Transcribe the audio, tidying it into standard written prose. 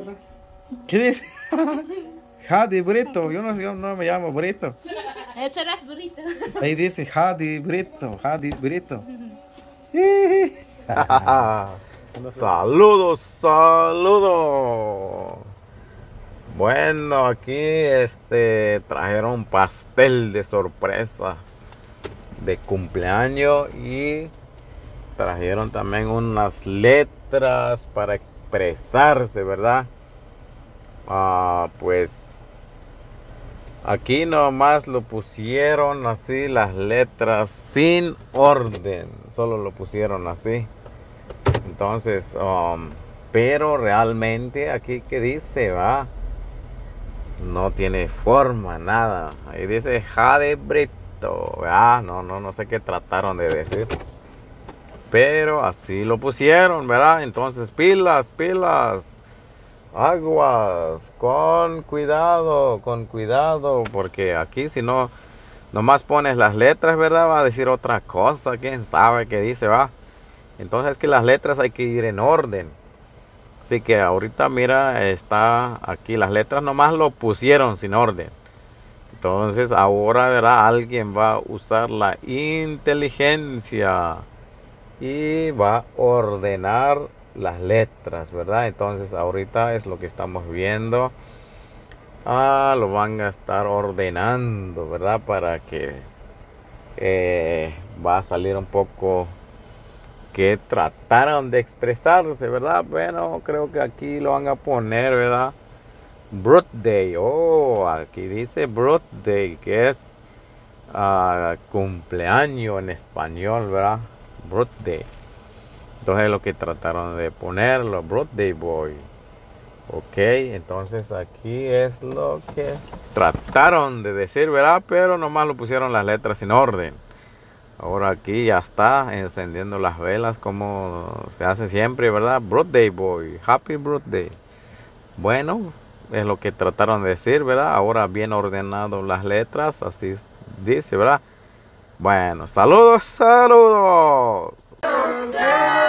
¿Qué dice? Jadi Brito, yo no me llamo Brito. Eso era burrito. Ahí dice Jadi Brito, Jadi Brito. Saludos, saludos. Bueno, aquí trajeron pastel de sorpresa de cumpleaños y trajeron también unas letras para expresarse, ¿verdad? Pues aquí nomás lo pusieron así las letras sin orden, solo lo pusieron así. Entonces, pero realmente aquí que dice, va, no tiene forma, nada. Ahí dice Jadi Brito, ¿verdad? No sé qué trataron de decir, pero así lo pusieron, ¿verdad? Entonces, pilas, aguas, con cuidado, porque aquí si no, nomás pones las letras, ¿verdad? Va a decir otra cosa, quién sabe qué dice, va. Entonces es que las letras hay que ir en orden. Así que ahorita mira, está aquí, las letras nomás lo pusieron sin orden. Entonces ahora, ¿verdad? Alguien va a usar la inteligencia y va a ordenar las letras, ¿verdad? Entonces ahorita es lo que estamos viendo. Lo van a estar ordenando, ¿verdad? Para que va a salir un poco que trataron de expresarse, ¿verdad? Bueno, creo que aquí lo van a poner, ¿verdad? Birthday, aquí dice birthday, que es cumpleaños en español, ¿verdad? Birthday. Entonces lo que trataron de ponerlo, birthday boy. Ok, entonces aquí es lo que trataron de decir, ¿verdad? Pero nomás lo pusieron las letras sin orden. Ahora aquí ya está encendiendo las velas como se hace siempre, ¿verdad? Birthday boy, happy birthday. Bueno, es lo que trataron de decir, ¿verdad? Ahora bien ordenado las letras, así dice, ¿verdad? Bueno, saludos.